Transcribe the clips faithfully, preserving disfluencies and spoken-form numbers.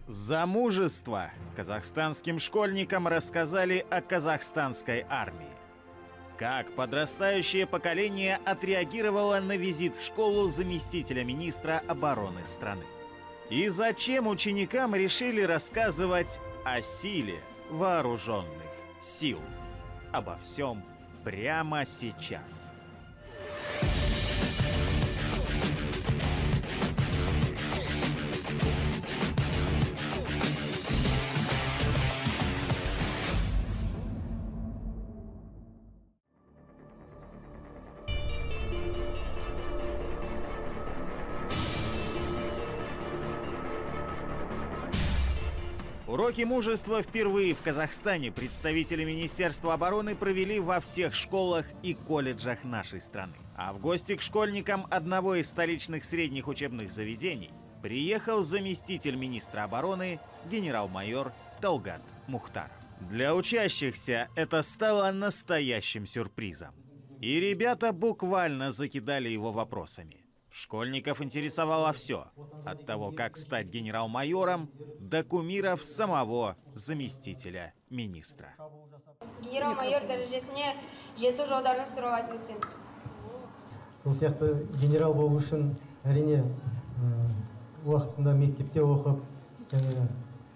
За мужество казахстанским школьникам рассказали о казахстанской армии. Как подрастающее поколение отреагировало на визит в школу заместителя министра обороны страны. И зачем ученикам решили рассказывать о силе вооруженных сил. Обо всем прямо сейчас. Уроки мужества впервые в Казахстане представители Министерства обороны провели во всех школах и колледжах нашей страны. А в гости к школьникам одного из столичных средних учебных заведений приехал заместитель министра обороны генерал-майор Талгат Мухтаров. Для учащихся это стало настоящим сюрпризом. И ребята буквально закидали его вопросами. Школьников интересовало все, от того, как стать генерал-майором, до кумиров самого заместителя министра. Генерал-майор дәрежесіне жету жолдарын сұрау айтып өтсеңіз. Сол сияқты генерал болу үшін әрине уақытында мектепте оқып, және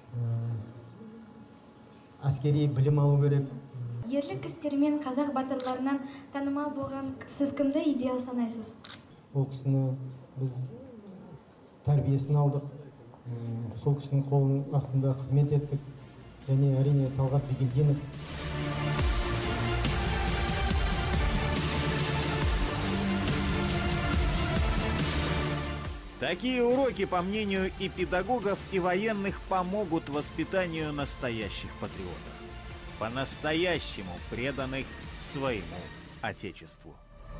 әскери білім алу керек. Ерлік істерімен қазақ батырларынан танымал болған сіз кімді идеал санайсыз? Ол кісіні біз тәрбиесін алдық, сол кісінің қолының астында қызмет еттік, және әрине Талғат Бигелдинов. Такие уроки, по мнению и педагогов, и военных, помогут воспитанию настоящих патриотов, по-настоящему преданных своему Отечеству.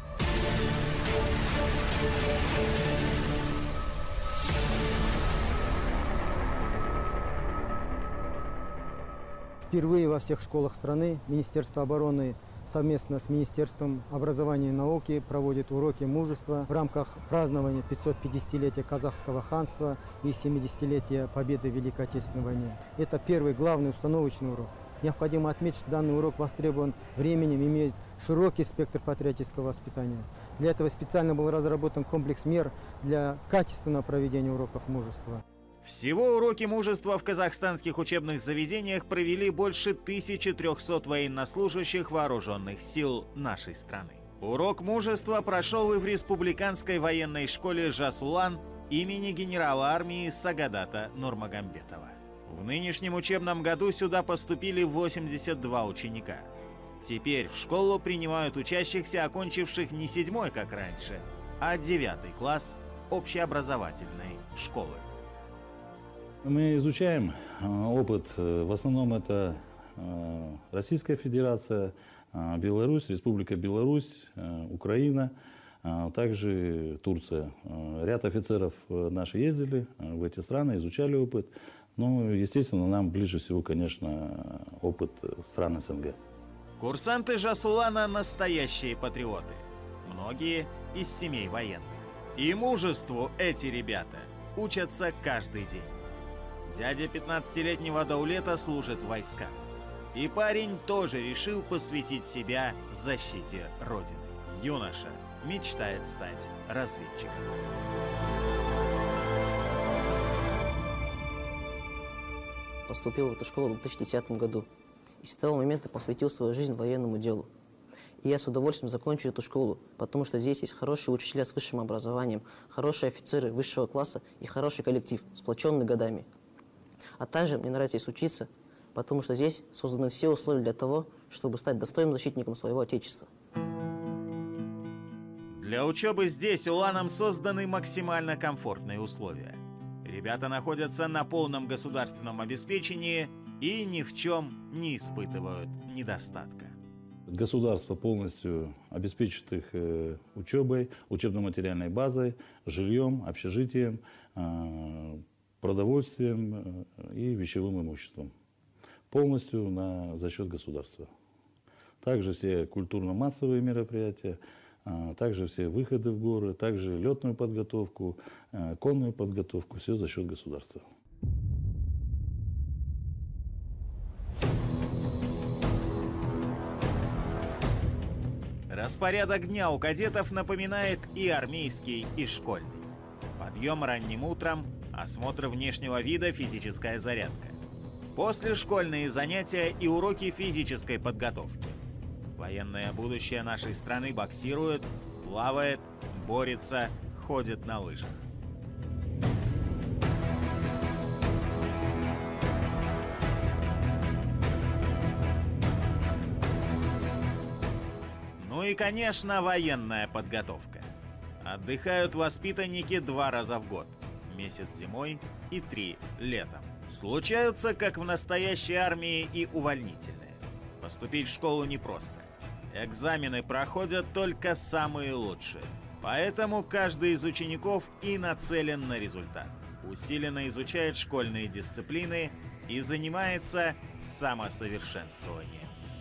Впервые во всех школах страны Министерство обороны совместно с Министерством образования и науки проводит уроки мужества в рамках празднования пятисотпятидесятилетия казахского ханства и семидесятилетия победы в Великой Отечественной войне. Это первый главный установочный урок. Необходимо отметить, что данный урок востребован временем, имеет широкий спектр патриотического воспитания. Для этого специально был разработан комплекс мер для качественного проведения уроков мужества. Всего уроки мужества в казахстанских учебных заведениях провели больше тысячи трёхсот военнослужащих вооруженных сил нашей страны. Урок мужества прошел и в республиканской военной школе «Жасулан» имени генерала армии Сагадата Нурмагомедова. В нынешнем учебном году сюда поступили восемьдесят два ученика. Теперь в школу принимают учащихся, окончивших не седьмой, как раньше, а девятый класс общеобразовательной школы. Мы изучаем опыт, в основном это Российская Федерация, Беларусь, Республика Беларусь, Украина, также Турция. Ряд офицеров наши ездили в эти страны, изучали опыт. Ну, естественно, нам ближе всего, конечно, опыт стран СНГ. Курсанты Жасулана – настоящие патриоты. Многие из семей военных. И мужеству эти ребята учатся каждый день. Дядя пятнадцатилетнего Даулета служит в войсках. И парень тоже решил посвятить себя защите Родины. Юноша мечтает стать разведчиком. Поступил в эту школу в две тысячи десятом году и с того момента посвятил свою жизнь военному делу. И я с удовольствием закончу эту школу, потому что здесь есть хорошие учителя с высшим образованием, хорошие офицеры высшего класса и хороший коллектив, сплоченный годами. А также мне нравится здесь учиться, потому что здесь созданы все условия для того, чтобы стать достойным защитником своего Отечества. Для учебы здесь уланам созданы максимально комфортные условия. Ребята находятся на полном государственном обеспечении и ни в чем не испытывают недостатка. Государство полностью обеспечит их э, учебой, учебно-материальной базой, жильем, общежитием, э, продовольствием э, и вещевым имуществом. Полностью на, за счет государства. Также все культурно-массовые мероприятия, э, также все выходы в горы, также летную подготовку, э, конную подготовку, все за счет государства. Распорядок дня у кадетов напоминает и армейский, и школьный. Подъем ранним утром, осмотр внешнего вида, физическая зарядка. После школьные занятия и уроки физической подготовки. Военное будущее нашей страны боксирует, плавает, борется, ходит на лыжах. Ну и, конечно, военная подготовка. Отдыхают воспитанники два раза в год. Месяц зимой и три летом. Случаются, как в настоящей армии, и увольнительные. Поступить в школу непросто. Экзамены проходят только самые лучшие. Поэтому каждый из учеников и нацелен на результат. Усиленно изучает школьные дисциплины и занимается самосовершенствованием.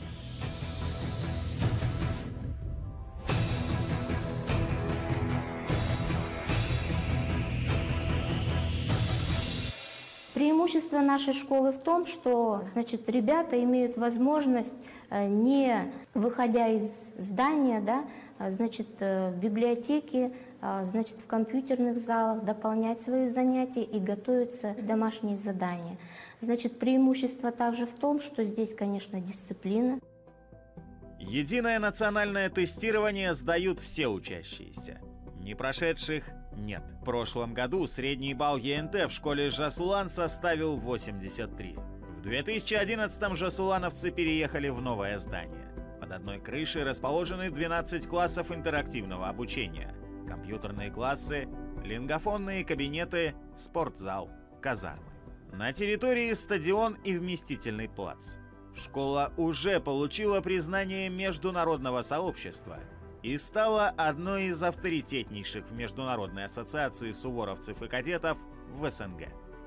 Преимущество нашей школы в том, что, значит, ребята имеют возможность, не выходя из здания, да, значит, в библиотеке, значит, в компьютерных залах дополнять свои занятия и готовиться к домашние задания. Значит, преимущество также в том, что здесь, конечно, дисциплина. Единое национальное тестирование сдают все учащиеся. Не прошедших нет. В прошлом году средний балл Е Н Т в школе Жасулан составил восемьдесят три. В две тысячи одиннадцатом жасулановцы переехали в новое здание. Под одной крышей расположены двенадцать классов интерактивного обучения, компьютерные классы, лингофонные кабинеты, спортзал, казармы. На территории стадион и вместительный плац. Школа уже получила признание международного сообщества и стала одной из авторитетнейших в Международной ассоциации суворовцев и кадетов в С Н Г.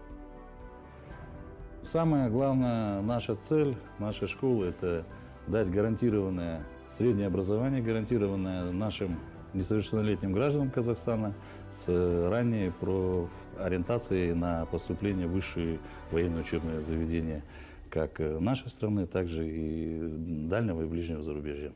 Самая главная наша цель нашей школы – это дать гарантированное среднее образование, гарантированное нашим несовершеннолетним гражданам Казахстана с ранней ориентацией на поступление в высшие военные учебные заведения как нашей страны, так же и дальнего и ближнего зарубежья.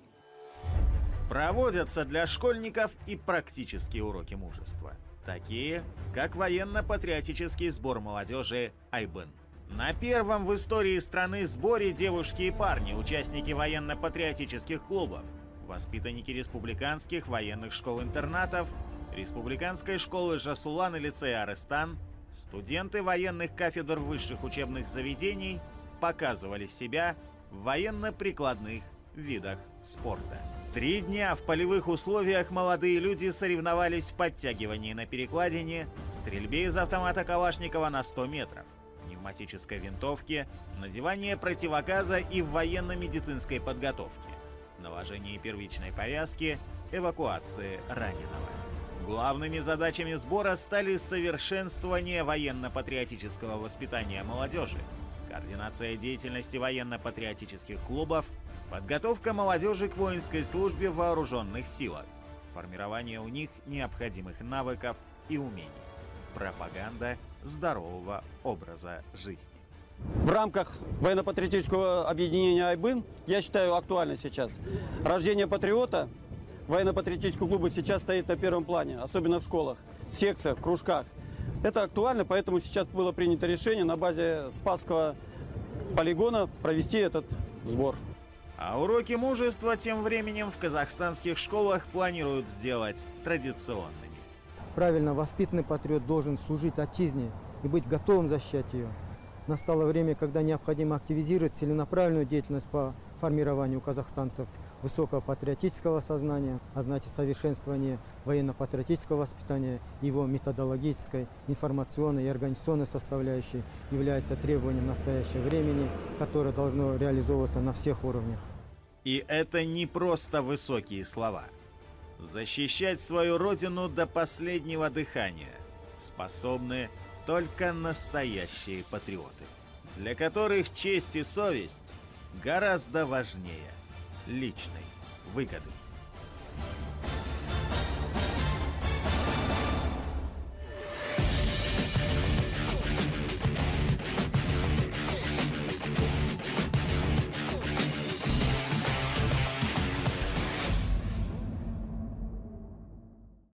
Проводятся для школьников и практические уроки мужества, такие как военно-патриотический сбор молодежи «Айбын». На первом в истории страны сборе девушки и парни, участники военно-патриотических клубов, воспитанники республиканских военных школ-интернатов, республиканской школы Жасулан и лицея Арыстан, студенты военных кафедр высших учебных заведений показывали себя в военно-прикладных видах спорта. Три дня в полевых условиях молодые люди соревновались в подтягивании на перекладине, стрельбе из автомата Калашникова на сто метров, пневматической винтовке, надевании противогаза и в военно-медицинской подготовке, наложении первичной повязки, эвакуации раненого. Главными задачами сбора стали совершенствование военно-патриотического воспитания молодежи, координация деятельности военно-патриотических клубов, подготовка молодежи к воинской службе в вооруженных силах, формирование у них необходимых навыков и умений, пропаганда здорового образа жизни. В рамках военно-патриотического объединения «Айбын» я считаю актуально сейчас. Рождение патриота военно-патриотического клуба сейчас стоит на первом плане, особенно в школах, секциях, кружках. Это актуально, поэтому сейчас было принято решение на базе Спасского полигона провести этот сбор. А уроки мужества тем временем в казахстанских школах планируют сделать традиционными. Правильно воспитанный патриот должен служить отчизне и быть готовым защищать ее. Настало время, когда необходимо активизировать целенаправленную деятельность по формированию у казахстанцев высокого патриотического сознания, а значит совершенствование военно-патриотического воспитания, его методологической, информационной и организационной составляющей является требованием настоящего времени, которое должно реализовываться на всех уровнях. И это не просто высокие слова. Защищать свою родину до последнего дыхания способны только настоящие патриоты, для которых честь и совесть гораздо важнее личной выгоды.